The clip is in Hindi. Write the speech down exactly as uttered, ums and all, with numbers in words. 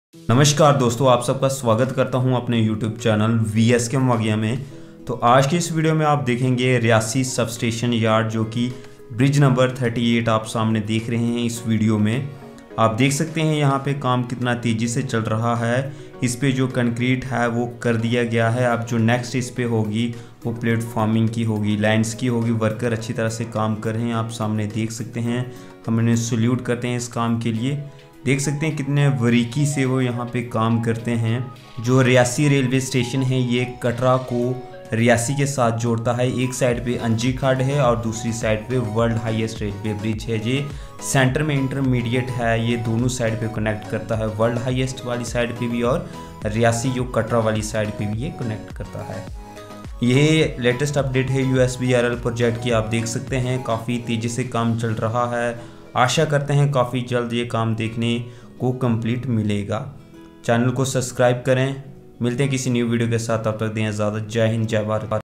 नमस्कार दोस्तों, आप सबका स्वागत करता हूं अपने यूट्यूब चैनल वी एस के वागिया में। तो आज की इस वीडियो में आप देखेंगे रियासी सब स्टेशन यार्ड, जो कि ब्रिज नंबर अड़तीस आप सामने देख रहे हैं। इस वीडियो में आप देख सकते हैं यहाँ पे काम कितना तेज़ी से चल रहा है। इस पे जो कंक्रीट है वो कर दिया गया है। अब जो नेक्स्ट इस पे होगी वो प्लेटफॉर्मिंग की होगी, लाइन्स की होगी। वर्कर अच्छी तरह से काम कर रहे हैं, आप सामने देख सकते हैं। हम इन्हें सल्यूट करते हैं इस काम के लिए। देख सकते हैं कितने बारीकी से वो यहाँ पे काम करते हैं। जो रियासी रेलवे स्टेशन है ये कटरा को रियासी के साथ जोड़ता है। एक साइड पे अंजी खड्ड है और दूसरी साइड पे वर्ल्ड हाईएस्ट रेलवे ब्रिज है। ये सेंटर में इंटरमीडिएट है, ये दोनों साइड पे कनेक्ट करता है, वर्ल्ड हाईएस्ट वाली साइड पे भी और रियासी जो कटरा वाली साइड पे भी ये कनेक्ट करता है। ये लेटेस्ट अपडेट है U S B R L project की। आप देख सकते हैं काफ़ी तेज़ी से काम चल रहा है। आशा करते हैं काफ़ी जल्द ये काम देखने को कंप्लीट मिलेगा। चैनल को सब्सक्राइब करें। मिलते हैं किसी न्यू वीडियो के साथ, तब तक दें इजाज़त। जय हिंद, जय भारत।